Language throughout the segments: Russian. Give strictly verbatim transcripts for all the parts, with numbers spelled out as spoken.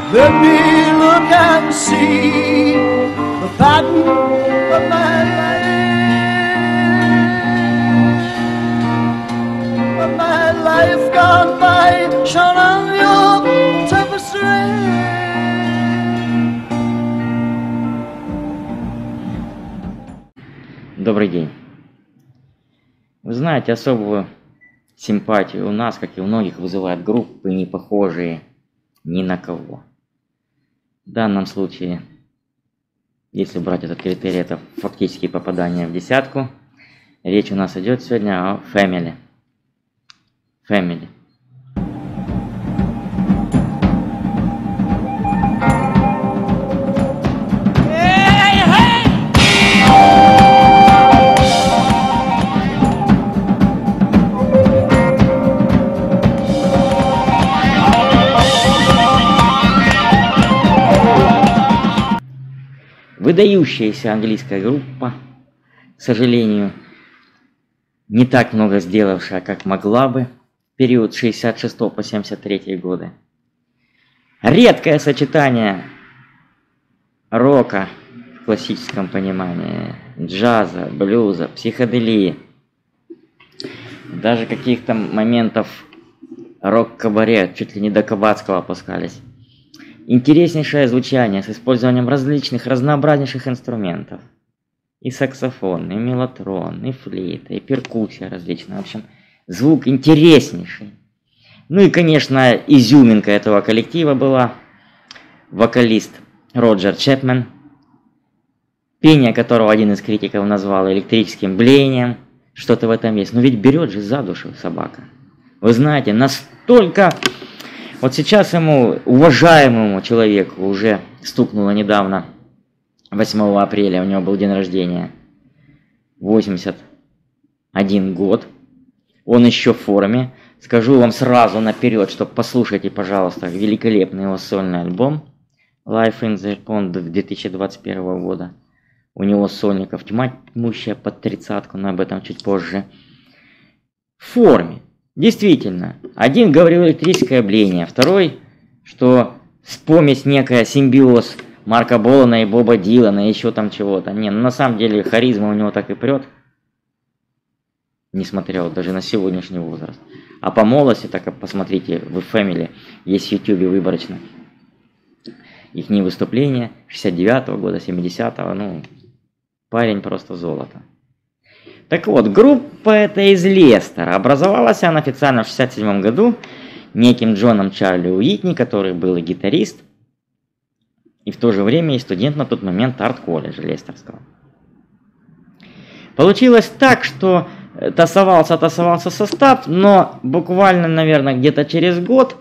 Let me look and see the pattern of my life, of my life gone by, shone on your tapestry. Добрый день. Вы знаете, особую симпатию у нас, как и у многих, вызывают группы, не похожие ни на кого. В данном случае, если брать этот критерий, это фактически попадание в десятку. Речь у нас идет сегодня о Family. Family. Выдающаяся английская группа, к сожалению, не так много сделавшая, как могла бы, в период с шестьдесят шестого по семьдесят третий годы. Редкое сочетание рока в классическом понимании, джаза, блюза, психоделии, даже каких-то моментов рок-кабаре, чуть ли не до кабацкого опускались. Интереснейшее звучание с использованием различных, разнообразнейших инструментов. И саксофон, и мелотрон, и флейта, и перкуссия различная. В общем, звук интереснейший. Ну и, конечно, изюминка этого коллектива была вокалист Роджер Чепмен, пение которого один из критиков назвал электрическим блеянием. Что-то в этом есть. Но ведь берет же за душу собака. Вы знаете, настолько... Вот сейчас ему, уважаемому человеку, уже стукнуло недавно, восьмого апреля, у него был день рождения, восемьдесят один год. Он еще в форме. Скажу вам сразу наперед, что послушайте, пожалуйста, великолепный его сольный альбом Life in the Pond две тысячи двадцать первого года. У него сольников тьма тьмущая под тридцатку, но об этом чуть позже. В форме. Действительно, один говорил электрическое блеяние, второй, что помесь некая, симбиоз Марка Болана и Боба Дилана, еще там чего-то. Не, ну на самом деле харизма у него так и прет, несмотря вот даже на сегодняшний возраст. А по молодости, так посмотрите, в Family есть в ютубе выборочно их выступления шестьдесят девятого года, семидесятого, ну, парень просто золото. Так вот, группа эта из Лестера. Образовалась она официально в шестьдесят седьмом году неким Джоном Чарли Уитни, который был и гитарист, и в то же время и студент на тот момент арт-колледжа Лестерского. Получилось так, что тасовался-тасовался состав, но буквально, наверное, где-то через год,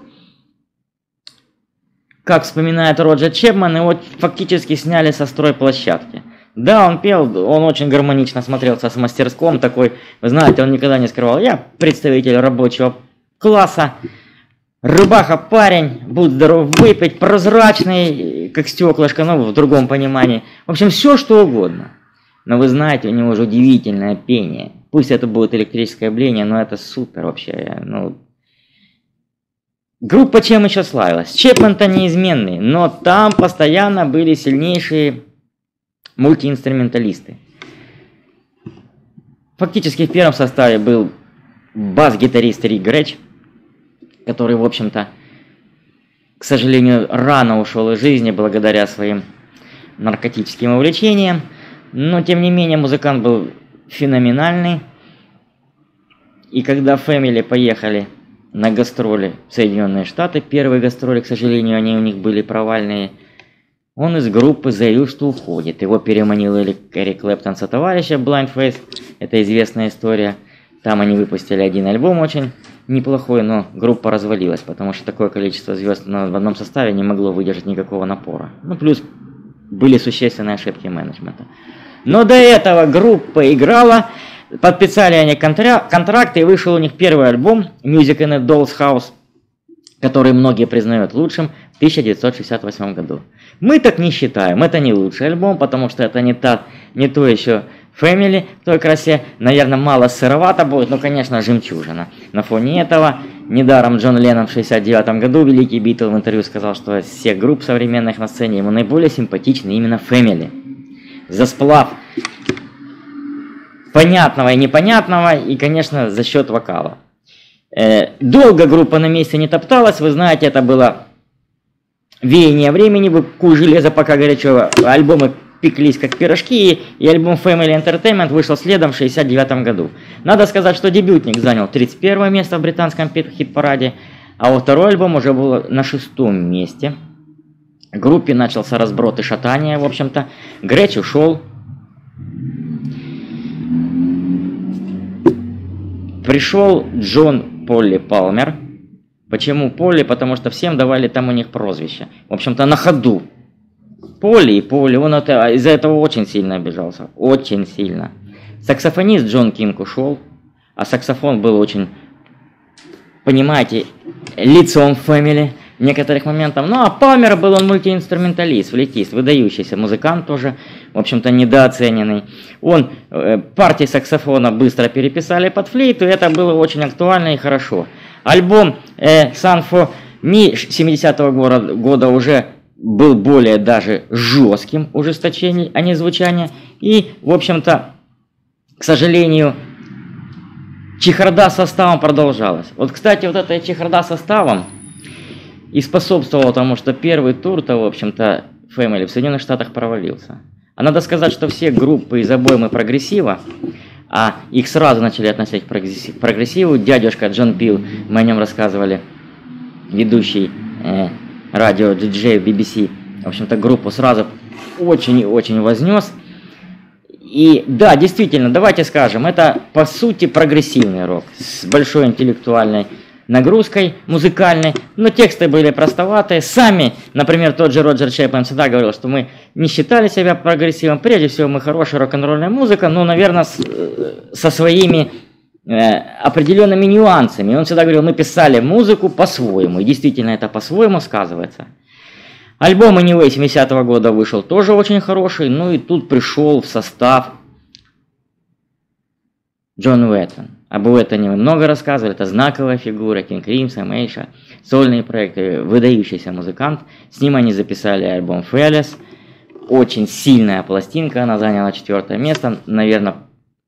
как вспоминает Роджер Чепмен, его фактически сняли со стройплощадки. Да, он пел, он очень гармонично смотрелся с мастерском, такой, вы знаете, он никогда не скрывал, я представитель рабочего класса, рубаха парень, будь здоров выпить, прозрачный, как стеклышко, ну, в другом понимании. В общем, все что угодно. Но вы знаете, у него же удивительное пение. Пусть это будет электрическое блеяние, но это супер вообще. Ну, группа чем еще славилась? Чепмен-то неизменный, но там постоянно были сильнейшие мультиинструменталисты. Фактически в первом составе был бас-гитарист Рик Грэч, который, в общем-то, к сожалению, рано ушел из жизни благодаря своим наркотическим увлечениям, но, тем не менее, музыкант был феноменальный. И когда Family поехали на гастроли в Соединенные Штаты, первые гастроли, к сожалению, они у них были провальные, он из группы заявил, что уходит. Его переманил Эрик Клэптон со товарища Blind Faith. Это известная история. Там они выпустили один альбом очень неплохой, но группа развалилась, потому что такое количество звезд в одном составе не могло выдержать никакого напора. Ну, плюс были существенные ошибки менеджмента. Но до этого группа играла, подписали они контракты, и вышел у них первый альбом Music in a Doll's House, который многие признают лучшим, в тысяча девятьсот шестьдесят восьмом году. Мы так не считаем, это не лучший альбом, потому что это не, та, не то еще Family в той красе, наверное, мало сыровато будет, но, конечно, жемчужина. На фоне этого Недаром Джон Леннон в шестьдесят девятом году, великий Битл, в интервью сказал, что из всех групп современных на сцене ему наиболее симпатичны именно Family. За сплав понятного и непонятного, и, конечно, за счет вокала. Э, долго группа на месте не топталась, вы знаете, это было веяние времени, вы куй железо пока горячо, альбомы пеклись как пирожки, и альбом Family Entertainment вышел следом в шестьдесят девятом году. Надо сказать, что дебютник занял тридцать первое место в британском хит-параде, а вот второй альбом уже был на шестом месте. В группе начался разброд и шатание, в общем-то. Грэч ушел. Пришел Джон Полли Палмер. Почему Полли? Потому что всем давали там у них прозвище. В общем-то, на ходу. Полли и Полли. Он это, из-за этого очень сильно обижался. Очень сильно. Саксофонист Джон Кинг ушел. А саксофон был очень, понимаете, лицом Family в некоторых моментах. Ну, а Палмер был он мультиинструменталист, флейтист, выдающийся музыкант тоже, в общем-то, недооцененный. Он э, партии саксофона быстро переписали под флейту, и это было очень актуально и хорошо. Альбом э, Sun for Me семидесятого года уже был более даже жестким ужесточением, а не звучания. И, в общем-то, к сожалению, чехарда с составом продолжалась. Вот, кстати, вот эта чехарда с составом и способствовало тому, что первый тур-то, в общем-то, Family в Соединенных Штатах провалился. А надо сказать, что все группы из обоймы прогрессива, а их сразу начали относить к прогрессиву, дядюшка Джон Пил, мы о нем рассказывали, ведущий э, радио-диджей би би си, в общем-то, группу сразу очень и очень вознес. И да, действительно, давайте скажем, это по сути прогрессивный рок с большой интеллектуальной нагрузкой музыкальной, но тексты были простоватые. Сами, например, тот же Роджер Чеплин всегда говорил, что мы не считали себя прогрессивом. Прежде всего, мы хорошая рок-н-ролльная музыка, но, наверное, с, со своими э, определенными нюансами. Он всегда говорил, мы писали музыку по-своему, и действительно это по-своему сказывается. Альбом Anyway семидесятого года вышел тоже очень хороший, ну и тут пришел в состав Джон Уэттон. Об Уэттоне мы много рассказывали, это знаковая фигура, Кинг Кримсон, Мейша, сольные проекты, выдающийся музыкант. С ним они записали альбом Fearless, очень сильная пластинка, она заняла четвертое место, наверное,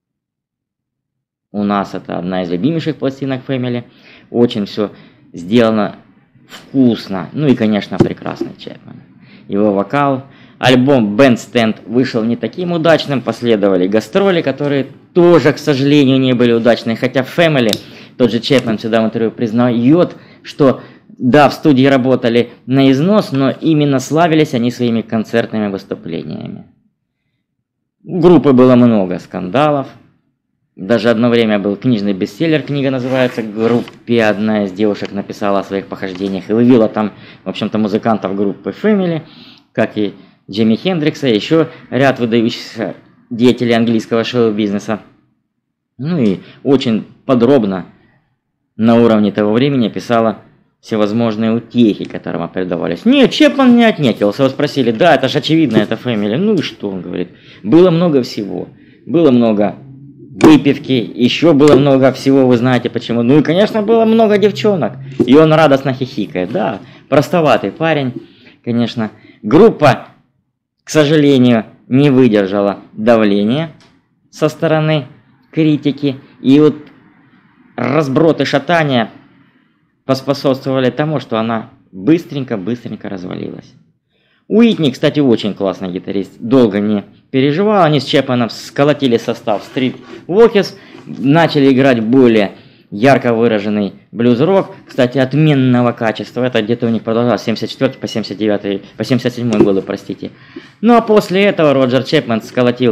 у нас это одна из любимейших пластинок Family, очень все сделано вкусно, ну и, конечно, прекрасный Чепмен. Его вокал. Альбом Bandstand вышел не таким удачным, последовали гастроли, которые тоже, к сожалению, не были удачные, хотя Family, тот же Чепмен всегда в интервью признает, что да, в студии работали на износ, но именно славились они своими концертными выступлениями. У группы было много скандалов. Даже одно время был книжный бестселлер, книга называется «Группе». Одна из девушек написала о своих похождениях и вывела там, в общем-то, музыкантов группы Family, как и Джимми Хендрикса, и еще ряд выдающихся деятелей английского шоу-бизнеса. Ну и очень подробно на уровне того времени писала всевозможные утехи, которым передавались. Нет, Чепмен не отнекивался. Его спросили, да, это же очевидно, это Family. Ну и что, он говорит. Было много всего. Было много выпивки, еще было много всего, вы знаете почему. Ну и, конечно, было много девчонок. И он радостно хихикает. Да, простоватый парень, конечно. Группа, к сожалению, не выдержала давления со стороны критики. И вот разброд и шатания поспособствовали тому, что она быстренько-быстренько развалилась. Уитни, кстати, очень классный гитарист, долго не переживал. Они с Чепменом сколотили состав Street Walkers, начали играть более ярко выраженный блюз-рок, кстати, отменного качества. Это где-то у них продолжалось с семьдесят четвёртого по семьдесят девятый, по семьдесят седьмой году, простите. Ну а после этого Роджер Чепмен сколотил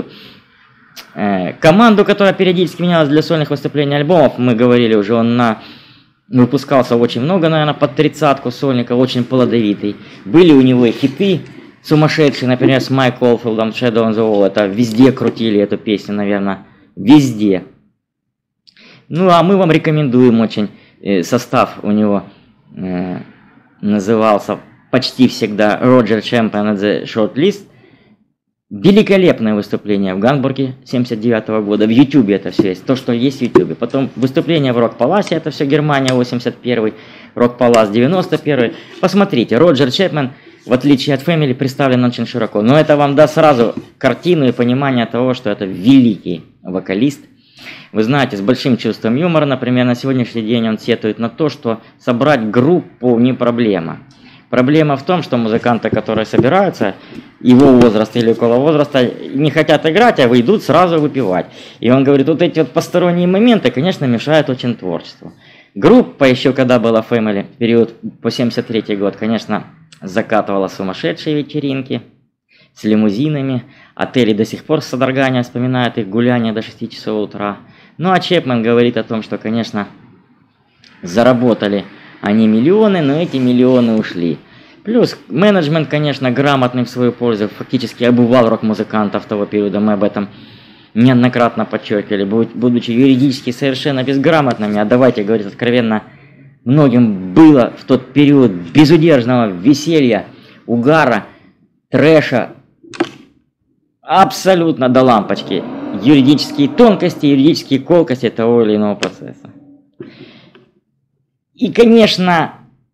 э, команду, которая периодически менялась для сольных выступлений альбомов. Мы говорили уже, он на... выпускался очень много, наверное, под тридцатку сольника, очень плодовитый. Были у него хиты сумасшедшие, например, с Майк Олфилдом Shadow on the Wall. Это везде крутили эту песню, наверное, везде. Ну, а мы вам рекомендуем очень. Состав у него э, назывался почти всегда Roger Champion and the Short List. Великолепное выступление в Гамбурге семьдесят девятого года. В Ютубе это все есть. То, что есть в Ютубе. Потом выступление в Рок-Паласе. Это все Германия, восемьдесят первый. Рок-Палас, девяносто первый. Посмотрите, Роджер Чепмен, в отличие от Фэмили, представлен очень широко. Но это вам даст сразу картину и понимание того, что это великий вокалист. Вы знаете, с большим чувством юмора, например, на сегодняшний день он сетует на то, что собрать группу не проблема. Проблема в том, что музыканты, которые собираются, его возраста или около возраста, не хотят играть, а выйдут сразу выпивать. И он говорит, вот эти вот посторонние моменты, конечно, мешают очень творчеству. Группа еще, когда была Family, период по семьдесят третий год, конечно, закатывала сумасшедшие вечеринки с лимузинами. А Терри до сих пор с содроганием вспоминает их гуляния до шести часов утра. Ну а Чепмен говорит о том, что, конечно, заработали они миллионы, но эти миллионы ушли. Плюс менеджмент, конечно, грамотный в свою пользу, фактически обувал рок-музыкантов того периода, мы об этом неоднократно подчеркивали, будучи юридически совершенно безграмотными, а давайте говорить откровенно, многим было в тот период безудержного веселья, угара, трэша, абсолютно до лампочки, юридические тонкости, юридические колкости того или иного процесса. И, конечно,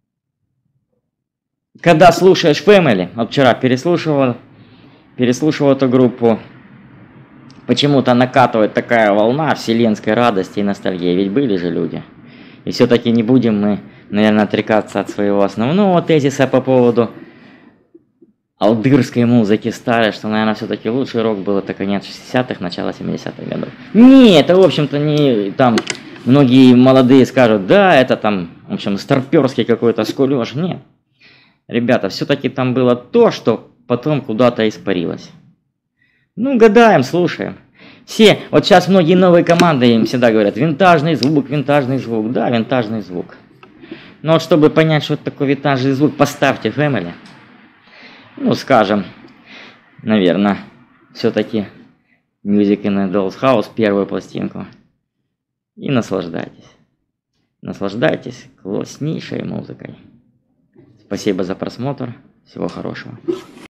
когда слушаешь Family, вот вчера переслушивал, переслушивал эту группу, почему-то накатывает такая волна вселенской радости и ностальгии, ведь были же люди. И все-таки не будем мы, наверное, отрекаться от своего основного тезиса по поводу алдырской музыки старой, что, наверное, все-таки лучший рок был это конец шестидесятых, начало семидесятых годов. Нет, это, в общем-то, не там... Многие молодые скажут, да, это там, в общем, старперский какой-то скулёж. Нет. Ребята, все-таки там было то, что потом куда-то испарилось. Ну, гадаем, слушаем. Все, вот сейчас многие новые команды им всегда говорят, винтажный звук, винтажный звук. Да, винтажный звук. Но вот чтобы понять, что это такое винтажный звук, поставьте Family. Ну, скажем, наверное, все-таки Music in a Doll's House, первую пластинку. И наслаждайтесь. Наслаждайтесь класснейшей музыкой. Спасибо за просмотр. Всего хорошего.